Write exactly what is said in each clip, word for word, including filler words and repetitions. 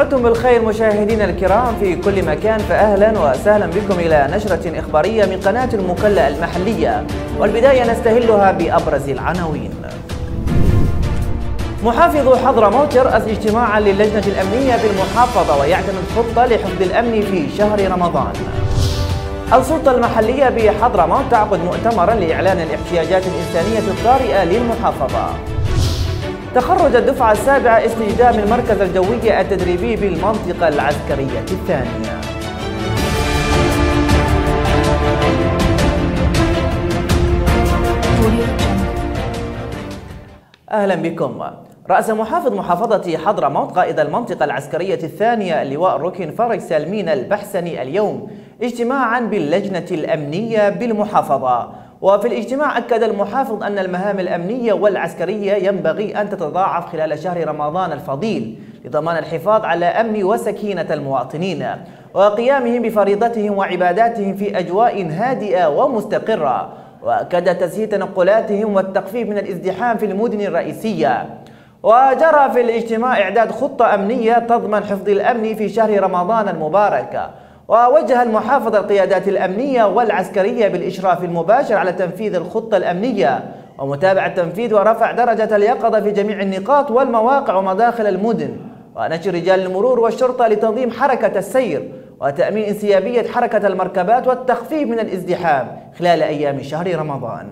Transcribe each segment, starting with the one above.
عدتم بالخير مشاهدينا الكرام في كل مكان، فأهلا وسهلا بكم إلى نشرة إخبارية من قناة المكلا المحلية، والبداية نستهلها بأبرز العناوين. محافظ حضرموت يرأس اجتماعا للجنة الأمنية بالمحافظة ويعتمد خطة لحفظ الأمن في شهر رمضان. السلطة المحلية بحضرموت تعقد مؤتمرا لإعلان الاحتياجات الإنسانية الطارئة للمحافظة. تخرج الدفعة السابعة استجدام المركز الجوي التدريبي بالمنطقة العسكرية الثانية. أهلا بكم. رأس محافظ محافظة حضرموت قائد المنطقة العسكرية الثانية اللواء ركن فرج سالمين البحسني اليوم اجتماعا باللجنة الأمنية بالمحافظة. وفي الاجتماع أكد المحافظ أن المهام الأمنية والعسكرية ينبغي أن تتضاعف خلال شهر رمضان الفضيل لضمان الحفاظ على أمن وسكينة المواطنين وقيامهم بفريضتهم وعباداتهم في أجواء هادئة ومستقرة، وأكد تسهيل تنقلاتهم والتخفيف من الازدحام في المدن الرئيسية. وجرى في الاجتماع إعداد خطة أمنية تضمن حفظ الأمن في شهر رمضان المبارك. ووجه المحافظ القيادات الأمنية والعسكرية بالإشراف المباشر على تنفيذ الخطة الأمنية ومتابعة التنفيذ ورفع درجة اليقظة في جميع النقاط والمواقع ومداخل المدن، ونشر رجال المرور والشرطة لتنظيم حركة السير وتأمين انسيابية حركة المركبات والتخفيف من الازدحام خلال أيام شهر رمضان.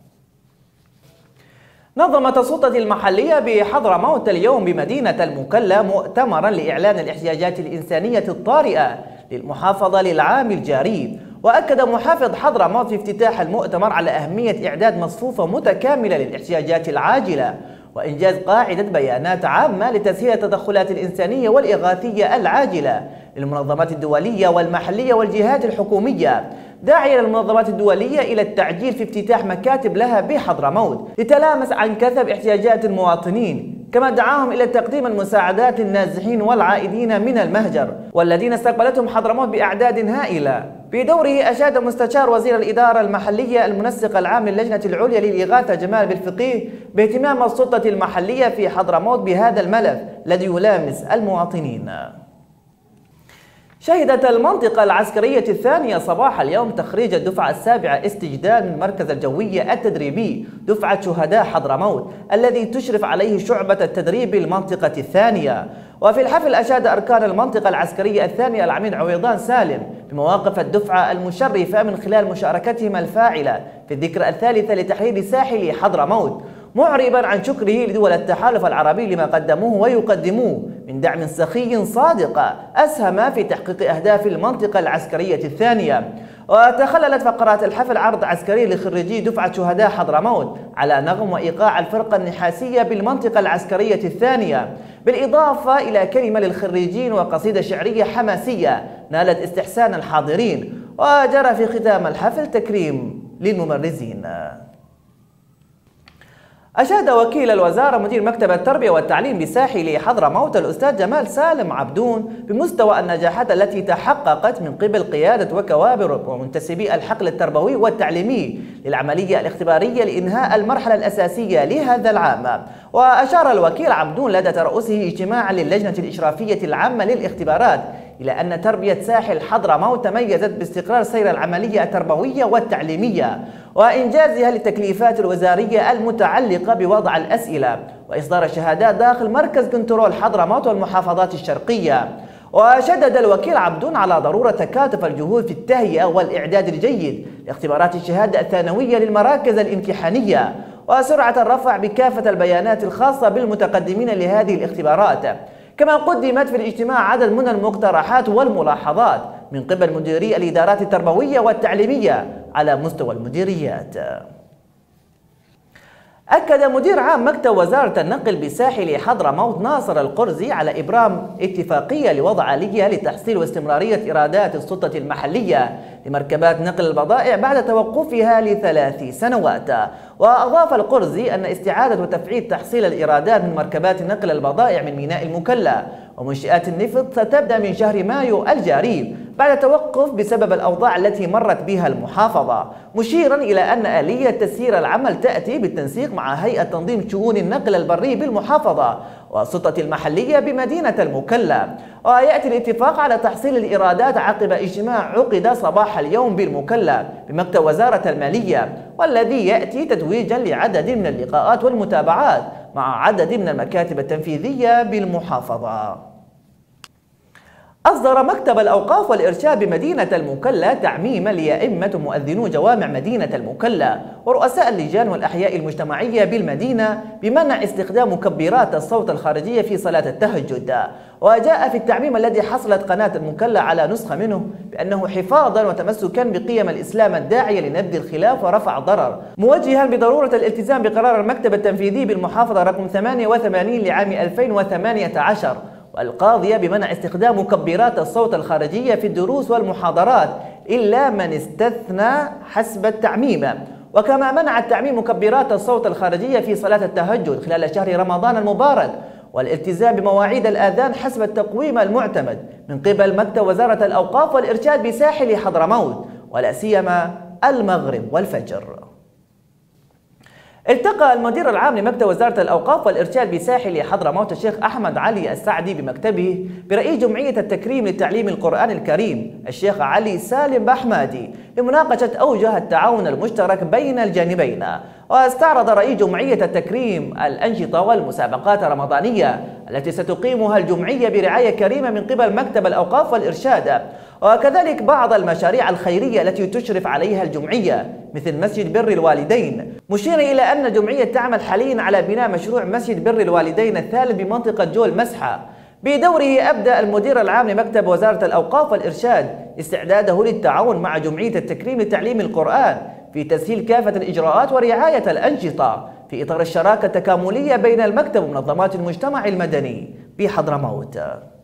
نظمت السلطة المحلية بحضرموت اليوم بمدينة المكلا مؤتمرا لإعلان الاحتياجات الإنسانية الطارئة للمحافظة للعام الجاري. وأكد محافظ حضرموت في افتتاح المؤتمر على أهمية إعداد مصفوفة متكاملة للاحتياجات العاجلة وإنجاز قاعدة بيانات عامة لتسهيل التدخلات الإنسانية والإغاثية العاجلة للمنظمات الدولية والمحلية والجهات الحكومية، داعيا للمنظمات الدولية إلى التعجيل في افتتاح مكاتب لها بحضرموت لتلامس عن كثب احتياجات المواطنين، كما دعاهم إلى تقديم المساعدات للنازحين والعائدين من المهجر والذين استقبلتهم حضرموت بأعداد هائلة. في دوره أشاد مستشار وزير الإدارة المحلية المنسق العام للجنة العليا للإغاثة جمال بالفقيه باهتمام السلطة المحلية في حضرموت بهذا الملف الذي يلامس المواطنين. شهدت المنطقة العسكرية الثانية صباح اليوم تخريج الدفعة السابعة استجداد من المركز الجوي التدريبي دفعة شهداء حضرموت الذي تشرف عليه شعبة التدريب بالمنطقة الثانية. وفي الحفل أشاد أركان المنطقة العسكرية الثانية العميد عويضان سالم بمواقف الدفعة المشرفة من خلال مشاركتهم الفاعلة في الذكرى الثالثة لتحرير ساحل حضرموت، معربا عن شكره لدول التحالف العربي لما قدموه ويقدموه من دعم سخي صادق أسهم في تحقيق أهداف المنطقة العسكرية الثانية. وتخللت فقرات الحفل عرض عسكري لخريجي دفعة شهداء حضرموت على نغم وإيقاع الفرقة النحاسية بالمنطقة العسكرية الثانية، بالإضافة إلى كلمة للخريجين وقصيدة شعرية حماسية نالت استحسان الحاضرين. وجرى في ختام الحفل تكريم للممرزين. أشاد وكيل الوزارة مدير مكتب التربية والتعليم بساحل حضرموت الأستاذ جمال سالم عبدون بمستوى النجاحات التي تحققت من قبل قيادة وكوابر ومنتسبي الحقل التربوي والتعليمي للعملية الاختبارية لإنهاء المرحلة الأساسية لهذا العام. وأشار الوكيل عبدون لدى ترأسه اجتماعا للجنة الإشرافية العامة للاختبارات إلى أن تربية ساحل حضرموت تميزت باستقرار سير العملية التربوية والتعليمية وإنجازها للتكليفات الوزارية المتعلقة بوضع الأسئلة وإصدار الشهادات داخل مركز كنترول حضرموت والمحافظات الشرقية. وشدد الوكيل عبدون على ضرورة تكاتف الجهود في التهيئة والإعداد الجيد لاختبارات الشهادة الثانوية للمراكز الامتحانية وسرعة الرفع بكافة البيانات الخاصة بالمتقدمين لهذه الاختبارات. كما قدمت في الاجتماع عدد من المقترحات والملاحظات من قبل مديري الإدارات التربوية والتعليمية على مستوى المديريات. أكد مدير عام مكتب وزارة النقل بساحل حضرموت ناصر القرزي على إبرام اتفاقية لوضع آلية لتحصيل واستمرارية إيرادات السلطة المحلية لمركبات نقل البضائع بعد توقفها لثلاث سنوات. وأضاف القرزي أن استعادة وتفعيل تحصيل الإيرادات من مركبات نقل البضائع من ميناء المكلا ومنشآت النفط ستبدأ من شهر مايو الجاري بعد توقف بسبب الأوضاع التي مرت بها المحافظة، مشيرا إلى أن آلية تسيير العمل تأتي بالتنسيق مع هيئة تنظيم شؤون النقل البري بالمحافظة والسلطة المحلية بمدينة المكلا. ويأتي الاتفاق على تحصيل الإيرادات عقب اجتماع عقد صباح اليوم بالمكلا بمكتب وزارة المالية، والذي يأتي تتويجا لعدد من اللقاءات والمتابعات مع عدد من المكاتب التنفيذية بالمحافظة. أصدر مكتب الأوقاف والإرشاد بمدينة المكلا تعميما لأئمة مؤذنو جوامع مدينة المكلا ورؤساء اللجان والأحياء المجتمعية بالمدينة بمنع استخدام مكبرات الصوت الخارجية في صلاة التهجد. وجاء في التعميم الذي حصلت قناة المكلا على نسخة منه بأنه حفاظا وتمسكا بقيم الإسلام الداعية لنبذ الخلاف ورفع الضرر، موجها بضرورة الالتزام بقرار المكتب التنفيذي بالمحافظة رقم ثمانية وثمانين لعام ألفين وثمانية عشر والقاضية بمنع استخدام مكبرات الصوت الخارجية في الدروس والمحاضرات إلا من استثنى حسب التعميم. وكما منع التعميم مكبرات الصوت الخارجية في صلاة التهجد خلال شهر رمضان المبارك، والالتزام بمواعيد الآذان حسب التقويم المعتمد من قبل مكتب وزارة الأوقاف والإرشاد بساحل حضرموت ولا سيما المغرب والفجر. التقى المدير العام لمكتب وزارة الأوقاف والإرشاد بساحل حضرموت الشيخ أحمد علي السعدي بمكتبه برئيس جمعية التكريم للتعليم القرآن الكريم الشيخ علي سالم بحمادي لمناقشة أوجه التعاون المشترك بين الجانبين. واستعرض رئيس جمعية التكريم الأنشطة والمسابقات الرمضانية التي ستقيمها الجمعية برعاية كريمة من قبل مكتب الأوقاف والإرشاد، وكذلك بعض المشاريع الخيرية التي تشرف عليها الجمعية مثل مسجد بر الوالدين، مشيرا إلى أن الجمعية تعمل حاليا على بناء مشروع مسجد بر الوالدين الثالث بمنطقة جول مسحة. بدوره أبدأ المدير العام لمكتب وزارة الأوقاف والإرشاد استعداده للتعاون مع جمعية التكريم لتعليم القرآن في تسهيل كافة الإجراءات ورعاية الأنشطة في إطار الشراكة التكاملية بين المكتب ومنظمات المجتمع المدني بحضرموت.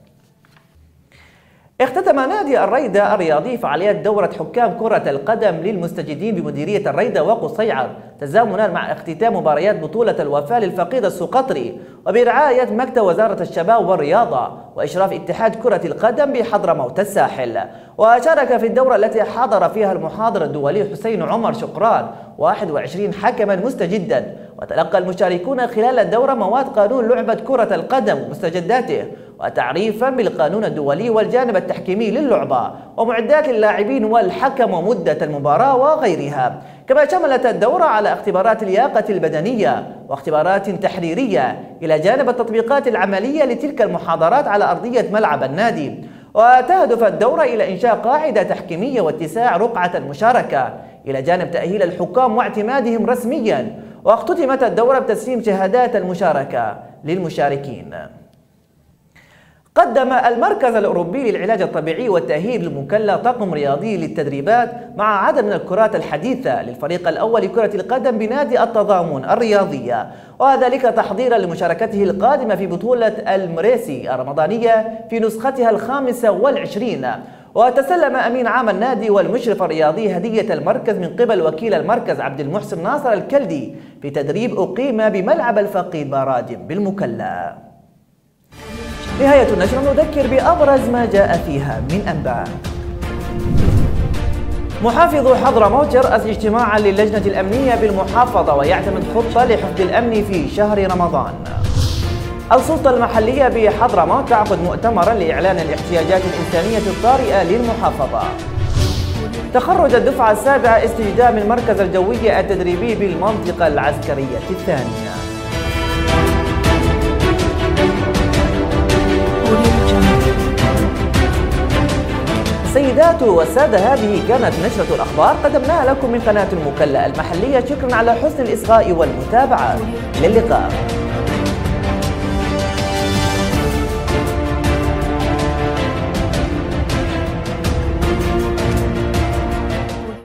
اختتم نادي الريدة الرياضي فعاليات دورة حكام كرة القدم للمستجدين بمديرية الريدة وقصيعر تزامنا مع اختتام مباريات بطولة الوفاء للفقيد السقطري وبرعاية مكتب وزارة الشباب والرياضة وإشراف اتحاد كرة القدم بحضرموت الساحل. وشارك في الدورة التي حضر فيها المحاضر الدولي حسين عمر شقران واحد وعشرين حكما مستجدا، وتلقى المشاركون خلال الدورة مواد قانون لعبة كرة القدم ومستجداته وتعريفا بالقانون الدولي والجانب التحكيمي للعبة ومعدات اللاعبين والحكم ومدة المباراة وغيرها. كما شملت الدورة على اختبارات اللياقة البدنية واختبارات تحريرية إلى جانب التطبيقات العملية لتلك المحاضرات على أرضية ملعب النادي. وتهدف الدورة إلى إنشاء قاعدة تحكيمية واتساع رقعة المشاركة إلى جانب تأهيل الحكام واعتمادهم رسميا. واختتمت الدورة بتسليم شهادات المشاركة للمشاركين. قدم المركز الأوروبي للعلاج الطبيعي والتأهيل للمكلا طاقم رياضي للتدريبات مع عدد من الكرات الحديثة للفريق الأول لكرة القدم بنادي التضامن الرياضية، وذلك تحضيرا لمشاركته القادمة في بطولة المريسي الرمضانية في نسختها الخامسة والعشرين. وتسلم أمين عام النادي والمشرف الرياضي هدية المركز من قبل وكيل المركز عبد المحسن ناصر الكلدي في تدريب أقيم بملعب الفقيد برادم بالمكلا. نهاية النشرة نذكر بأبرز ما جاء فيها من أنباء. محافظ حضرموت يرأس اجتماعا للجنة الأمنية بالمحافظة ويعتمد خطة لحفظ الأمن في شهر رمضان. السلطة المحلية بحضرموت تعقد مؤتمرا لإعلان الاحتياجات الإنسانية الطارئة للمحافظة. تخرج الدفعة السابعة استجدام المركز الجوي التدريبي بالمنطقة العسكرية الثانية. سيدات والسادة، هذه كانت نشرة الأخبار قدمناها لكم من قناة المكلا المحلية. شكرا على حسن الإصغاء والمتابعة. إلى اللقاء.